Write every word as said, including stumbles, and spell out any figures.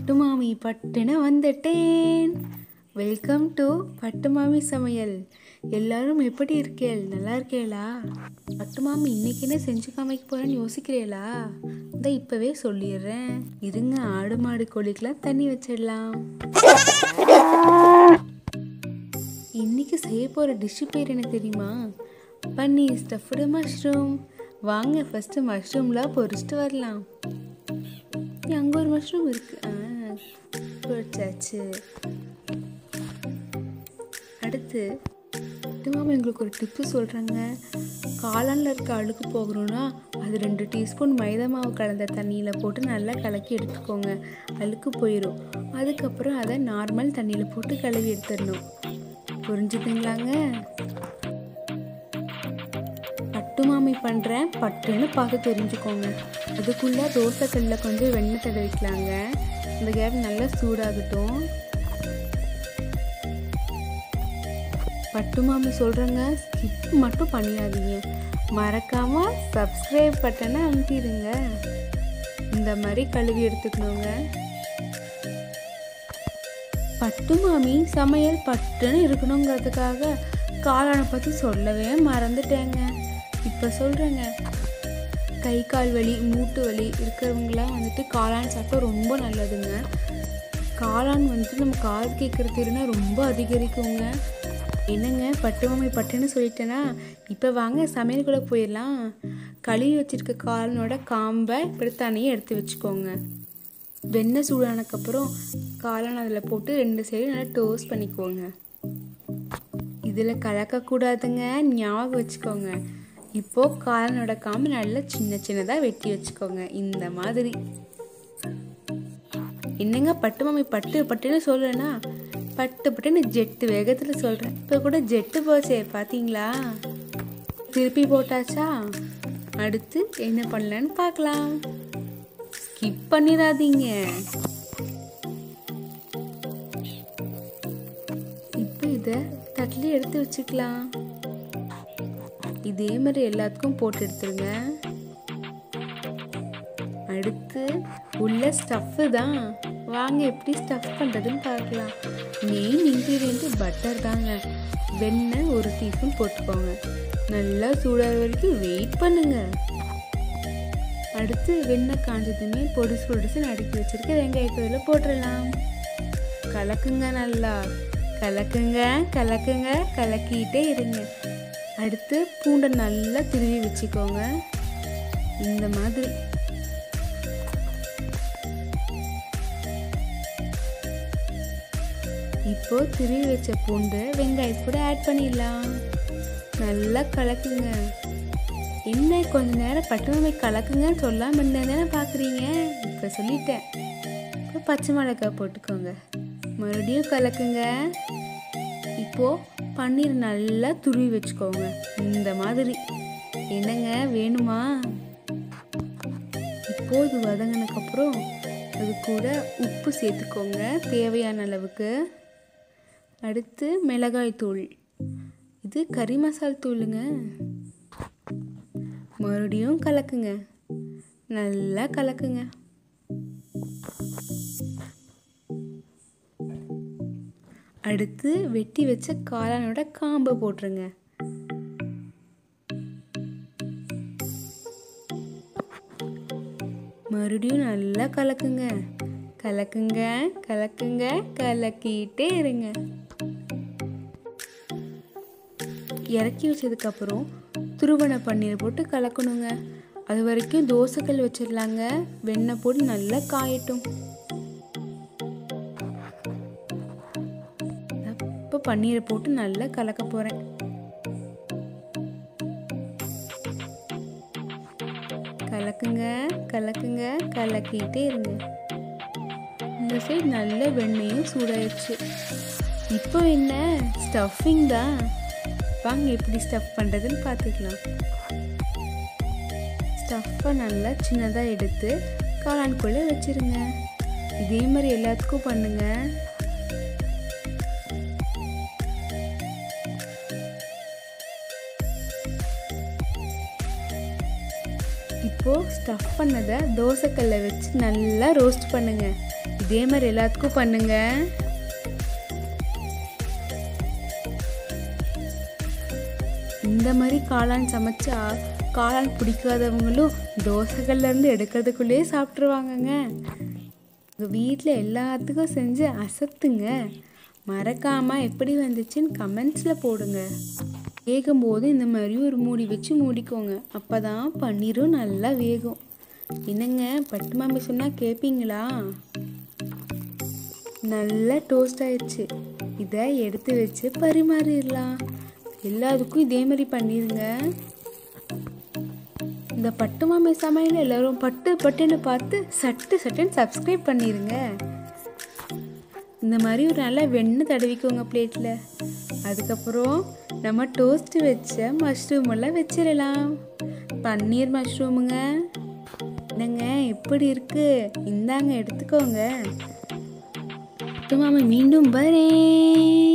பட்டுமாமி பட்டுன்னு வந்துட்டேன். Welcome to பட்டுமாமி சமையல். எல்லாரும் எப்படி இருக்கேள்? நல்லா இருக்கேளா? பட்டுமாமி இன்னைக்கு என்ன செஞ்சு காமிக்க போறேன்னு யோசிக்கிறீங்களா? இந்த இப்பவே சொல்லிடுறேன். இருங்க, ஆடு மாடு கோழிக்கெல்லாம் தண்ணி வச்சிடலாம். இன்னைக்கு செய்ய போற டிஷ் பேர் என்ன தெரியுமா? Paneer stuffed mushroom. வாங்க ஃபர்ஸ்ட் மஷ்ரூம்லாம் பொரிச்சிட்டு வரலாம். அங்கே ஒரு மஷ்ரூம் இருக்கு, பொரிச்சாச்சு. அடுத்து மாமா எங்களுக்கு ஒரு டிப்பு சொல்கிறேங்க. காளானில் இருக்க அழுக்கு போகணும்னா அது ரெண்டு டீஸ்பூன் மைதா மாவு கலந்த தண்ணியில் போட்டு நல்லா கலக்கி எடுத்துக்கோங்க, அழுக்கு போயிடும். அதுக்கப்புறம் அதை நார்மல் தண்ணியில் போட்டு கழுவி எடுத்துடணும். புரிஞ்சுதுங்களாங்க? பட்டுமாமி பண்ணுறேன், பட்டுன்னு பார்த்து தெரிஞ்சுக்கோங்க. அதுக்குள்ளே தோசைக்கல்லில் கொஞ்சம் வெண்ணெய் தடவிக்கலாங்க. இந்த கேப் நல்லா சூடாகட்டும். பட்டுமாமி சொல்கிறேங்க, ஸ்கிப் மட்டும் பண்ணிடாதீங்க. மறக்காமல் சப்ஸ்கிரைப் பட்டனை அமுத்திடுங்க. இந்த மாதிரி கழுவி எடுத்துக்கணுங்க. பட்டுமாமி சமையல் பட்டுன்னு இருக்கணுங்கிறதுக்காக காளானை பற்றி சொல்லவே மறந்துட்டேங்க. இப்போ சொல்கிறேங்க. கை கால் வலி, மூட்டு வலி இருக்கிறவங்களாம் வந்துட்டு காளான் சாப்பிட்டா ரொம்ப நல்லதுங்க. காளான் வந்துட்டு நம்ம காது கேட்குற திறனை ரொம்ப அதிகரிக்குங்க. என்னங்க பட்டுமாமி பட்டுன்னு சொல்லிட்டேன்னா, இப்போ வாங்க சமையலுக்குள்ளே போயிடலாம். கழுவி வச்சுருக்க காளானோட காம்பை இப்படி தனியாக எடுத்து வச்சுக்கோங்க. வெண்ணெய் சூடானதுக்கப்புறம் காளான் அதில் போட்டு ரெண்டு சைடு நல்லா டோஸ்ட் பண்ணிக்கோங்க. இதில் கலக்கக்கூடாதுங்க, ஞாபகம் வச்சுக்கோங்க. இப்போது காளானோட காம்பு நல்லா சின்ன சின்னதாக வெட்டி வச்சுக்கோங்க. இந்த மாதிரி. என்னங்க பட்டுமாமி பட்டு பட்டுன்னு சொல்கிறேன்னா, பட்டு பட்டுன்னு ஜெட்டு வேகத்தில் சொல்கிறேன். இப்போ கூட ஜெட்டு போச்சே, பார்த்தீங்களா? திருப்பி போட்டாச்சா? அடுத்து என்ன பண்ணலான்னு பார்க்கலாம். ஸ்கிப் பண்ணிடாதீங்க. இப்போ இதை தட்டில் எடுத்து வச்சுக்கலாம். இதே மாதிரி எல்லாத்துக்கும் போட்டு எடுத்துருங்க. அடுத்து உள்ள ஸ்டஃப்பு தான். வாங்க எப்படி ஸ்டஃப் பண்ணுறதுன்னு பார்க்கலாம். மெயின் இன்க்ரீடியன்ட்டு பட்டர் தாங்க. வெண்ணெய் ஒரு டீஸ்பூன் போட்டுக்கோங்க. நல்லா சூடாக வரைக்கும் வெயிட் பண்ணுங்க. அடுத்து வெண்ணெய் காஞ்சதுமே பொடிசு பொடிசு நடுக்கி வச்சிருக்க வெங்காயத்தில் போட்டுடலாம். கலக்குங்க, நல்லா கலக்குங்க கலக்குங்க கலக்கிட்டே இருங்க. அடுத்து பூண்டை நல்லா திருவி வச்சுக்கோங்க. இந்த மாதிரி. இப்போ திருவி வச்ச பூண்டு வெங்காயத்து கூட ஆட் பண்ணிடலாம். நல்லா கலக்குங்க. என்ன கொஞ்ச நேரம் பட்டுமாமி கலக்குங்கன்னு சொல்லாம இருந்தேன்னு பார்க்குறீங்க? இப்போ சொல்லிட்டேன். இப்போ பச்சை மிளகாய் போட்டுக்கோங்க. மறுபடியும் கலக்குங்க. இப்போது பன்னீர் நல்லா துருவி வச்சுக்கோங்க. இந்த மாதிரி. என்னங்க வேணுமா? இப்போது இது வதங்கினதுக்கப்புறம் அது கூட உப்பு சேர்த்துக்கோங்க, தேவையான அளவுக்கு. அடுத்து மிளகாய் தூள். இது கறி மசால் தூளுங்க. மறுபடியும் கலக்குங்க. நல்லா கலக்குங்க. அடுத்து வெட்டி வச்ச காளானோட காம்பை போட்டுருங்க. மறுபடியும் நல்லா கலக்குங்க. கலக்குங்க கலக்குங்க கலக்கிட்டே இருங்க. இறக்கி வச்சதுக்கப்புறம் துருவன பன்னீர் போட்டு கலக்கணுங்க. அது வரைக்கும் தோசைக்கல் வச்சிடலாங்க. வெண்ணெய் போட்டு நல்லா காயட்டும். இப்போ பன்னீரை போட்டு நல்லா கலக்க போகிறேன். கலக்குங்க கலக்குங்க கலக்கிட்டே இருங்க. இந்த சைடு நல்ல வெண்ணெயும் சூடாயிடுச்சு. இப்போ என்ன ஸ்டஃபிங் தான். வாங்க எப்படி ஸ்டஃப் பண்ணுறதுன்னு பார்த்துக்கலாம். ஸ்டஃப்பை நல்லா சின்னதாக எடுத்து காளான்குள்ளே வச்சுருங்க. இதே மாதிரி எல்லாத்துக்கும் பண்ணுங்க. இப்போது ஸ்டஃப் பண்ணதை தோசைக்கல்லை வச்சு நல்லா ரோஸ்ட் பண்ணுங்கள். இதே மாதிரி எல்லாத்துக்கும் பண்ணுங்க. இந்த மாதிரி காளான் சமைச்சா காளான் பிடிக்காதவங்களும் தோசைகள்லேருந்து எடுக்கிறதுக்குள்ளேயே சாப்பிட்ருவாங்கங்க. உங்கள் வீட்டில் எல்லாத்துக்கும் செஞ்சு அசத்துங்க. மறக்காமல் எப்படி வந்துச்சுன்னு கமெண்ட்ஸில் போடுங்க. வேகும்போது இந்த மாதிரி ஒரு மூடி வச்சு மூடிக்கோங்க. அப்போ தான் பன்னீரும் நல்லா வேகும். என்னங்க பட்டு மாமி சொன்னால் கேட்பீங்களா? நல்லா டோஸ்ட் ஆயிடுச்சு. இதை எடுத்து வச்சு பரிமாறிடலாம். எல்லாத்துக்கும் இதே மாதிரி பண்ணிடுங்க. இந்த பட்டு மாமி சமையல் எல்லோரும் பட்டு பட்டுன்னு பார்த்து சட்டு சட்டுன்னு சப்ஸ்கிரைப் பண்ணிடுங்க. இந்த மாதிரி ஒரு நல்ல வெண்ணெய் தடவிக்கோங்க பிளேட்டில். அதுக்கப்புறம் நம்ம டோஸ்ட் வச்ச மஷ்ரூம் எல்லாம் வச்சிடலாம். பன்னீர் மஷ்ரூமுங்க. என்னங்க எப்படி இருக்கு? இந்தாங்க எடுத்துக்கோங்க. பட்டு மாமி மீண்டும் வரேன்.